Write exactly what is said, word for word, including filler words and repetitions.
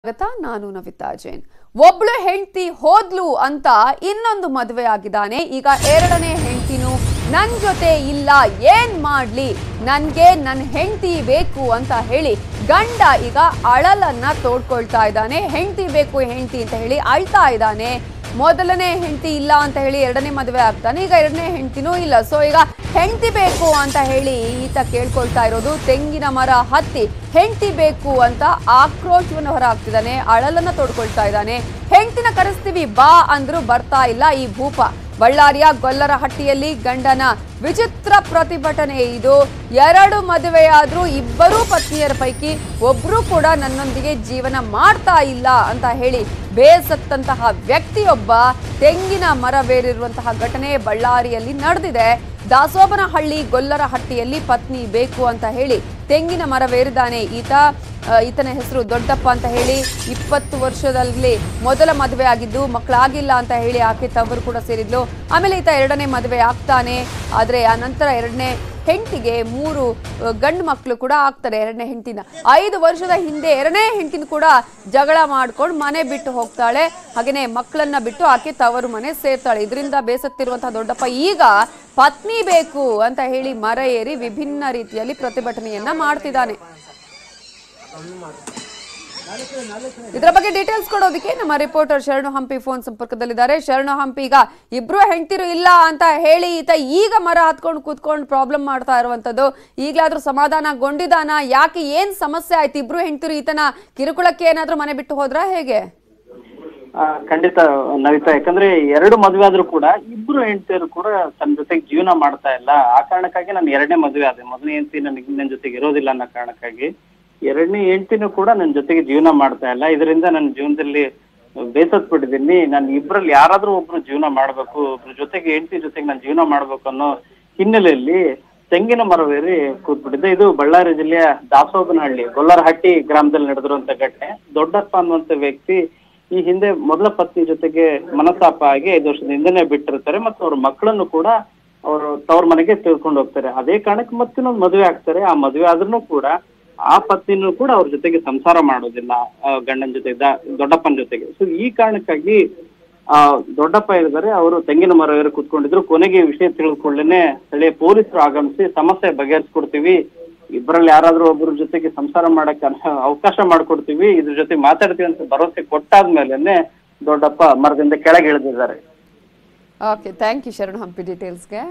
ನಾನು ನವಿತಾ ಜೈನ್ ಒಬ್ಳು ಹೆಂಡತಿ ಹೋದ್ಲು ಅಂತ ಇನ್ನೊಂದು ಮದುವೆ ಆಗಿದ್ದಾನೆ. ಈಗ ಎರಡನೇ ಹೆಂಡತಿನೂ ನನ್ನ ಜೊತೆ ಇಲ್ಲ, ಏನ್ ಮಾಡ್ಲಿ, ನನ್ಗೆ ನನ್ನ ಹೆಂಡತಿ ಬೇಕು ಅಂತ ಹೇಳಿ ಗಂಡ ಈಗ ಅಳಲನ್ನ ತೋಡ್ಕೊಳ್ತಾ ಇದ್ದಾನೆ. ಹೆಂಡತಿ ಬೇಕು ಹೆಂಡತಿ ಅಂತ ಹೇಳಿ ಅಳ್ತಾ ಇದ್ದಾನೆ. ಮೊದಲನೇ ಹೆಂಡತಿ ಇಲ್ಲ ಅಂತ ಹೇಳಿ ಎರಡನೇ ಮದುವೆ ಆಗ್ತಾನೆ. ಈಗ ಎರಡನೇ ಹೆಂಡತಿನೂ ಇಲ್ಲ. ಸೊ ಈಗ ಹೆಂಡತಿ ಬೇಕು ಅಂತ ಹೇಳಿ ಈತ ಕೇಳ್ಕೊಳ್ತಾ ಇರೋದು. ತೆಂಗಿನ ಮರ ಹತ್ತಿ ಹೆಂಡತಿ ಬೇಕು ಅಂತ ಆಕ್ರೋಶವನ್ನು ಹೊರ ಹಾಕ್ತಿದ್ದಾನೆ, ಅಳಲನ್ನ ತೋಡ್ಕೊಳ್ತಾ ಇದ್ದಾನೆ. ಹೆಂಡತಿನ ಕರೆಸ್ತೀವಿ ಬಾ ಅಂದ್ರೂ ಬರ್ತಾ ಇಲ್ಲ ಈ ಭೂಪ. ಬಳ್ಳಾರಿಯ ಗೊಲ್ಲರಹಟ್ಟಿಯಲ್ಲಿ ಗಂಡನ ವಿಚಿತ್ರ ಪ್ರತಿಭಟನೆ ಇದು. ಎರಡು ಮದುವೆಯಾದ್ರೂ ಇಬ್ಬರೂ ಪತ್ನಿಯರ ಪೈಕಿ ಒಬ್ರು ಕೂಡ ನನ್ನೊಂದಿಗೆ ಜೀವನ ಮಾಡ್ತಾ ಇಲ್ಲ ಅಂತ ಹೇಳಿ ಬೇಸತ್ತಂತಹ ವ್ಯಕ್ತಿಯೊಬ್ಬ ತೆಂಗಿನ ಮರವೇರಿರುವಂತಹ ಘಟನೆ ಬಳ್ಳಾರಿಯಲ್ಲಿ ನಡೆದಿದೆ. ದಾಸೋಬನಹಳ್ಳಿ ಗೊಲ್ಲರಹಟ್ಟಿಯಲ್ಲಿ ಪತ್ನಿ ಬೇಕು ಅಂತ ಹೇಳಿ ತೆಂಗಿನ ಮರವೇರಿದ್ದಾನೆ ಈತ. ಈತನ ಹೆಸರು ದೊಡ್ಡಪ್ಪ ಅಂತ ಹೇಳಿ. ಇಪ್ಪತ್ತು ವರ್ಷದಲ್ಲಿ ಮೊದಲ ಮದುವೆ ಆಗಿದ್ದು, ಮಕ್ಕಳಾಗಿಲ್ಲ ಅಂತ ಹೇಳಿ ಆಕೆ ತವರು ಕೂಡ ಸೇರಿದ್ಲು. ಆಮೇಲೆ ಈತ ಎರಡನೇ ಮದುವೆ ಆಗ್ತಾನೆ. ಆದರೆ ಆ ನಂತರ ಎರಡನೇ ಹೆಂಡತಿಗೆ ಮೂರು ಗಂಡು ಮಕ್ಕಳು ಕೂಡ ಆಗ್ತಾರೆ. ಎರಡನೇ ಹೆಂಡತಿನ ಐದು ವರ್ಷದ ಹಿಂದೆ ಎರಡನೇ ಹೆಂಡತಿನ ಕೂಡ ಜಗಳ ಮಾಡ್ಕೊಂಡು ಮನೆ ಬಿಟ್ಟು ಹೋಗ್ತಾಳೆ. ಹಾಗೆಯೇ ಮಕ್ಕಳನ್ನ ಬಿಟ್ಟು ಆಕೆ ತವರು ಮನೆ ಸೇರ್ತಾಳೆ. ಇದರಿಂದ ಬೇಸತ್ತಿರುವಂತಹ ದೊಡ್ಡಪ್ಪ ಈಗ ಪತ್ನಿ ಬೇಕು ಅಂತ ಹೇಳಿ ಮರ ಏರಿ ವಿಭಿನ್ನ ರೀತಿಯಲ್ಲಿ ಪ್ರತಿಭಟನೆಯನ್ನ ಮಾಡ್ತಿದ್ದಾನೆ. ಇದರ ಬಗ್ಗೆ ಡೀಟೇಲ್ಸ್ ಕೊಡೋದಕ್ಕೆ ನಮ್ಮ ರಿಪೋರ್ಟರ್ ಶರಣು ಹಂಪಿ ಫೋನ್ ಸಂಪರ್ಕದಲ್ಲಿದ್ದಾರೆ. ಶರಣು ಹಂಪಿ, ಈಗ ಇಬ್ರು ಹೆಂಡತಿರು ಇಲ್ಲ ಅಂತ ಹೇಳಿ ಈತ ಈಗ ಮರ ಹತ್ಕೊಂಡು ಕೂತ್ಕೊಂಡು ಪ್ರಾಬ್ಲಮ್ ಮಾಡ್ತಾ ಇರುವಂತದ್ದು, ಈಗಲಾದ್ರೂ ಸಮಾಧಾನಗೊಂಡಿದಾನ? ಯಾಕೆ, ಏನ್ ಸಮಸ್ಯೆ ಆಯ್ತು? ಇಬ್ರು ಹೆಂಡತಿರು ಈತನ ಕಿರುಕುಳಕ್ಕೆ ಏನಾದ್ರೂ ಮನೆ ಬಿಟ್ಟು ಹೋದ್ರ ಹೇಗೆ? ಖಂಡಿತ ನವಿತಾ, ಯಾಕಂದ್ರೆ ಎರಡು ಮದುವೆ ಆದ್ರೂ ಕೂಡ ಇಬ್ರು ಹೆಂಡತಿಯರು ಕೂಡ ತನ್ನ ಜೊತೆಗೆ ಜೀವನ ಮಾಡ್ತಾ ಇಲ್ಲ. ಆ ಕಾರಣಕ್ಕಾಗಿ ನಾನು ಎರಡನೇ ಮದುವೆ ಆದೆ. ಮೊದಲನೇ ಹೆಂಡತಿ ನನಗೆ ನನ್ನ ಜೊತೆಗೆ ಇರೋದಿಲ್ಲ ಅನ್ನೋ ಕಾರಣಕ್ಕಾಗಿ ಎರಡನೇ ಹೆಂಡತಿನೂ ಕೂಡ ನನ್ನ ಜೊತೆಗೆ ಜೀವನ ಮಾಡ್ತಾ ಇಲ್ಲ. ಇದರಿಂದ ನನ್ನ ಜೀವನದಲ್ಲಿ ಬೇಸತ್ ಬಿಟ್ಟಿದ್ದೀನಿ. ನಾನು ಇಬ್ರಲ್ಲಿ ಯಾರಾದ್ರೂ ಒಬ್ರು ಜೀವನ ಮಾಡ್ಬೇಕು, ಒಬ್ರ ಜೊತೆಗೆ ಹೆಂಡತಿ ಜೊತೆಗೆ ನಾನು ಜೀವನ ಮಾಡ್ಬೇಕು ಅನ್ನೋ ಹಿನ್ನೆಲೆಯಲ್ಲಿ ತೆಂಗಿನ ಮರವೇರಿ ಕೂತ್ಬಿಟ್ಟಿದ್ದೆ. ಇದು ಬಳ್ಳಾರಿ ಜಿಲ್ಲೆಯ ದಾಸೋಬನಹಳ್ಳಿ ಗೊಲ್ಲರಹಟ್ಟಿ ಗ್ರಾಮದಲ್ಲಿ ನಡೆದಿರುವಂತ ಘಟನೆ. ದೊಡ್ಡಪ್ಪ ಅನ್ನುವಂತ ವ್ಯಕ್ತಿ ಈ ಹಿಂದೆ ಮೊದಲ ಪತ್ನಿ ಜೊತೆಗೆ ಮನಸ್ತಾಪ ಆಗಿ ಐದು ವರ್ಷದ ಹಿಂದೆನೆ ಬಿಟ್ಟಿರ್ತಾರೆ. ಮತ್ತು ಅವ್ರ ಮಕ್ಕಳನ್ನು ಕೂಡ ಅವರು ತವ್ರ ಮನೆಗೆ ತೆಗೆದುಕೊಂಡು ಹೋಗ್ತಾರೆ. ಅದೇ ಕಾರಣಕ್ಕೆ ಮತ್ತಿನ್ನೊಂದು ಮದುವೆ ಆಗ್ತಾರೆ. ಆ ಮದುವೆ ಆದ್ರೂ ಕೂಡ ಆ ಪತ್ನಿನೂ ಕೂಡ ಅವ್ರ ಜೊತೆಗೆ ಸಂಸಾರ ಮಾಡೋದಿಲ್ಲ, ಗಂಡನ ಜೊತೆ ದೊಡ್ಡಪ್ಪನ ಜೊತೆಗೆ. ಸೊ ಈ ಕಾರಣಕ್ಕಾಗಿ ಆ ದೊಡ್ಡಪ್ಪ ಇದ್ದಾರೆ, ಅವರು ತೆಂಗಿನ ಮರ ಕೂತ್ಕೊಂಡಿದ್ರು. ಕೊನೆಗೆ ವಿಷಯ ತಿಳಿದುಕೊಳ್ಳೇನೆ ಸ್ಥಳೀಯ ಪೊಲೀಸರು ಆಗಮಿಸಿ ಸಮಸ್ಯೆ ಬಗೆಹರಿಸ್ಕೊಡ್ತೀವಿ, ಇಬ್ಬರಲ್ಲಿ ಯಾರಾದ್ರೂ ಒಬ್ಬರ ಜೊತೆಗೆ ಸಂಸಾರ ಮಾಡಕ್ಕೆ ಅವಕಾಶ ಮಾಡ್ಕೊಡ್ತೀವಿ, ಇದ್ರ ಜೊತೆ ಮಾತಾಡ್ತೀವಿ ಅಂತ ಭರವಸೆ ಕೊಟ್ಟಾದ್ಮೇಲೆ ದೊಡ್ಡಪ್ಪ ಮರದಿಂದ ಕೆಳಗೆ ಇಳಿದಿದ್ದಾರೆ. Okay, thank you Sharan Hampi ಡೀಟೇಲ್ಸ್ಗೆ.